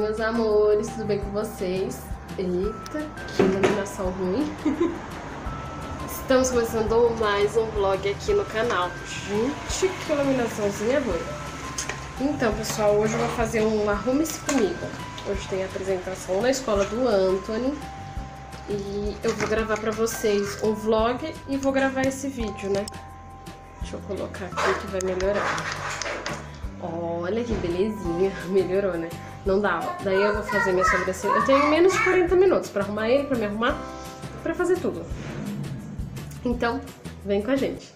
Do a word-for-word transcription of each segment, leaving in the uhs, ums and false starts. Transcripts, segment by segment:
meus amores, tudo bem com vocês? Eita, que iluminação ruim. Estamos começando mais um vlog aqui no canal. Gente, que iluminaçãozinha ruim. Então, pessoal, hoje eu vou fazer um Arrume-se Comigo. Hoje tem a apresentação na escola do Anthony. E eu vou gravar pra vocês um vlog e vou gravar esse vídeo, né? Deixa eu colocar aqui que vai melhorar. Olha que belezinha, melhorou, né? Não dava. Daí eu vou fazer minha sobrancelha. Eu tenho menos de quarenta minutos pra arrumar ele, pra me arrumar, pra fazer tudo. Então, vem com a gente.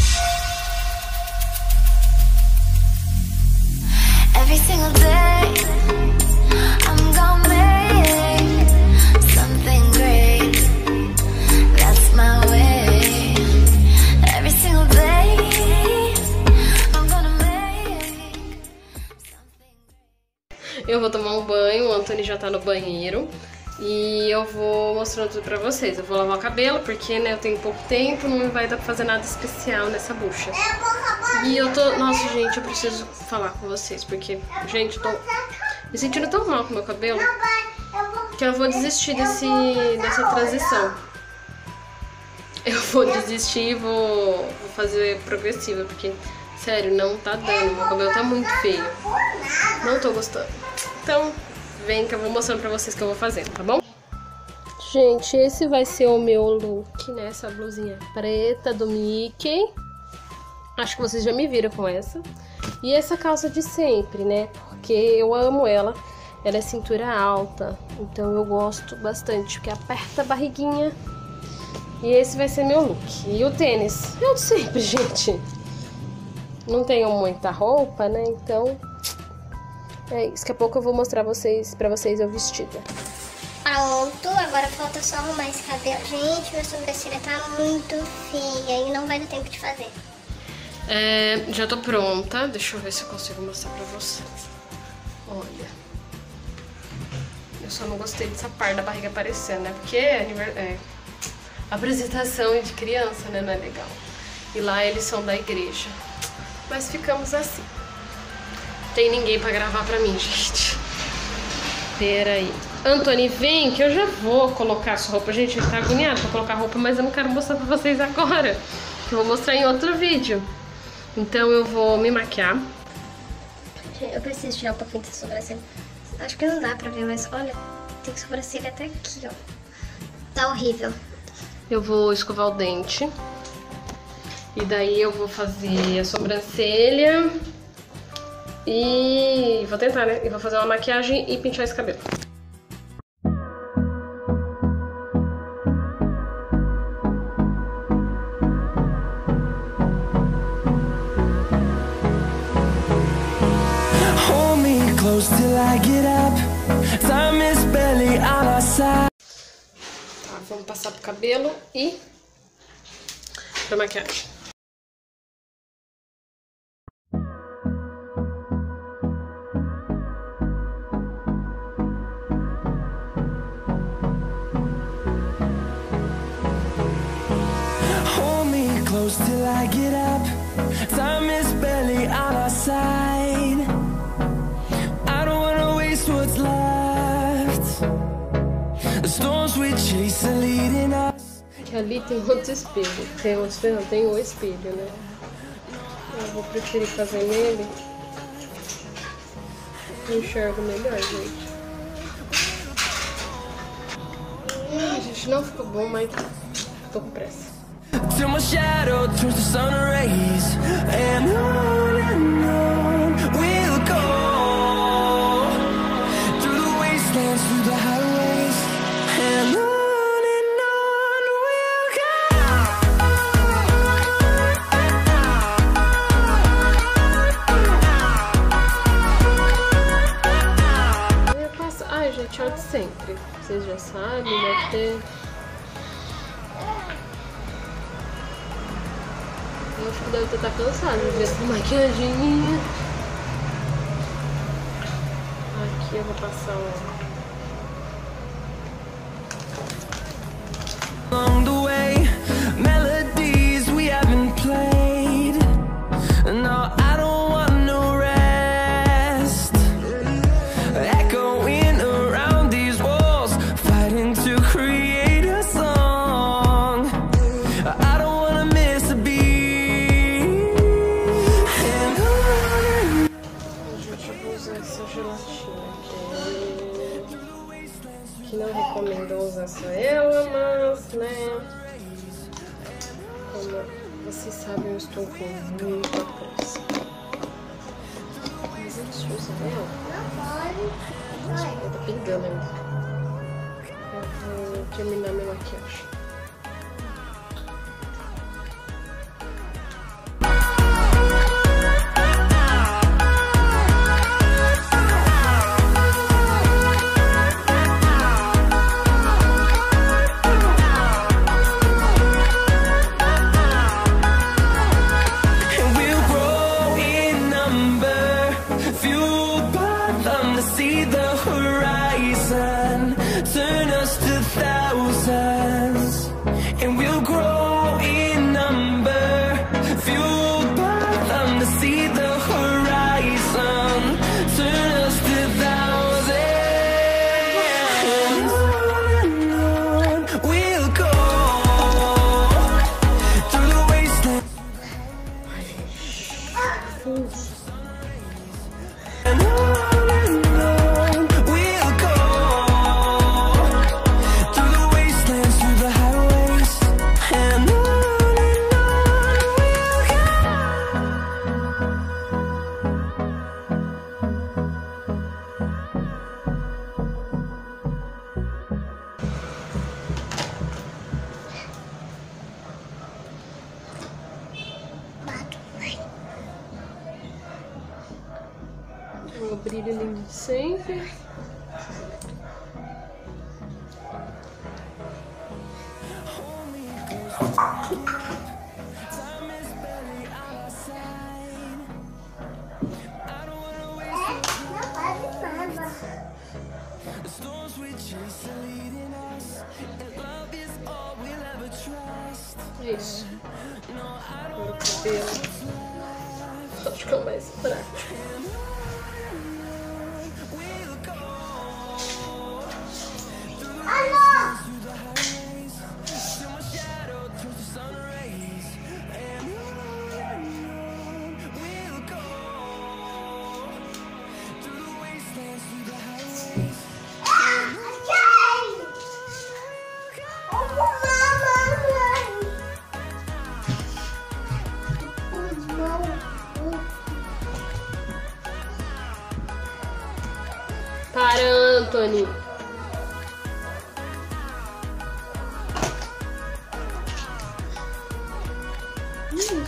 Every single day, I'm gonna make something great. That's my way. Every single day, I'm gonna make something great. Eu vou tomar um banho, o Anthony já tá no banheiro. E eu vou mostrando tudo pra vocês. Eu vou lavar o cabelo, porque, né, eu tenho pouco tempo, não vai dar pra fazer nada especial nessa bucha. E eu tô... Nossa, gente, eu preciso falar com vocês, porque, gente, eu tô me sentindo tão mal com o meu cabelo que eu vou desistir desse, dessa transição. Eu vou desistir e vou, vou fazer progressiva, porque, sério, não tá dando. Meu cabelo tá muito feio. Não tô gostando. Então... vem que eu vou mostrando pra vocês o que eu vou fazendo, tá bom? Gente, esse vai ser o meu look, né? Essa blusinha preta do Mickey. Acho que vocês já me viram com essa. E essa calça de sempre, né? Porque eu amo ela. Ela é cintura alta, então eu gosto bastante, porque aperta a barriguinha. E esse vai ser meu look. E o tênis, eu de sempre, gente. Não tenho muita roupa, né? Então... é isso, daqui a pouco eu vou mostrar vocês, pra vocês eu vestida. Pronto, agora falta só arrumar esse cabelo. Gente, minha sobrancelha tá muito feia e não vai dar tempo de fazer. É, já tô pronta, deixa eu ver se eu consigo mostrar pra vocês. Olha. Eu só não gostei dessa parte da barriga aparecendo, né? Porque é, é apresentação de criança, né? Não é legal. E lá eles são da igreja. Mas ficamos assim. Tem ninguém pra gravar pra mim, gente. Pera aí. Anthony, vem que eu já vou colocar a sua roupa. Gente, ele tá agoniado pra colocar a roupa, mas eu não quero mostrar pra vocês agora. Eu vou mostrar em outro vídeo. Então eu vou me maquiar. Eu preciso tirar um pouquinho dessa sobrancelha. Acho que não dá pra ver, mas olha, tem sobrancelha até aqui, ó. Tá horrível. Eu vou escovar o dente. E daí eu vou fazer a sobrancelha. E vou tentar, né? E vou fazer uma maquiagem e pintar esse cabelo. Hold me close till I get up. Time is barely on our side. Tá, vamos passar pro cabelo e pra maquiagem. Close till I get up. Time is barely on our side. I don't wanna waste what's left. The storms we chase are leading us. Que ali tem outro espelho. Tem outro espelho, não, tem o espelho, né? Eu vou preferir fazer nele. Eu enxergo melhor, gente. Ai, gente, não ficou bom, mas tô com pressa. Till my shadow turns to sun rays, and on and on we'll go, through the wastelands, through the highways, and on and on we'll go. Eu passo... Ai, gente, é o de sempre. Vocês já sabem, deve ter... eu acho que deve estar cansado de ver essa maquiagem. Aqui eu vou passar um... along the way, melodies we haven't played. No, I don't want no rest. Echoing Que não recomendo usar só ela, mas, né, como vocês sabem, eu estou com muita pressa. Mas antes de usar ela, nossa, tá pingando ainda. Eu vou terminar minha maquiagem. See the horizon, turn us to thousands, and we'll grow in number, fueled by them to see the horizon, turn us to thousands, and on and on we'll go, through the wasteland. And on o brilho lindo de sempre. É isso. Agora o cabelo. Acho que é o mais prático. Para, Anthony. Hum.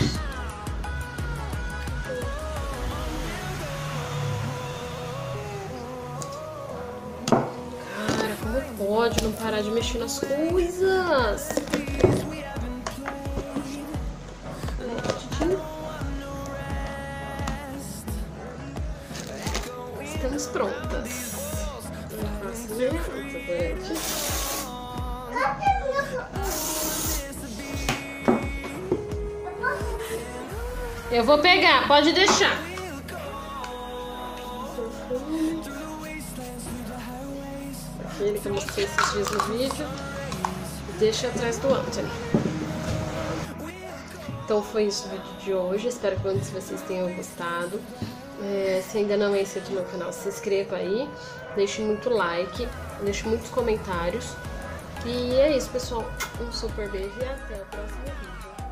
Cara, como pode não parar de mexer nas coisas? Estamos prontas. Não faço nem nada, eu vou pegar, pode deixar. Aquele que eu mostrei esses dias no vídeo. Deixa atrás do Anthony. Então foi isso o vídeo de hoje. Espero que todos vocês tenham gostado. É, se ainda não é inscrito no meu canal, se inscreva aí. Deixe muito like. Deixe muitos comentários. E é isso, pessoal. Um super beijo e até o próximo vídeo.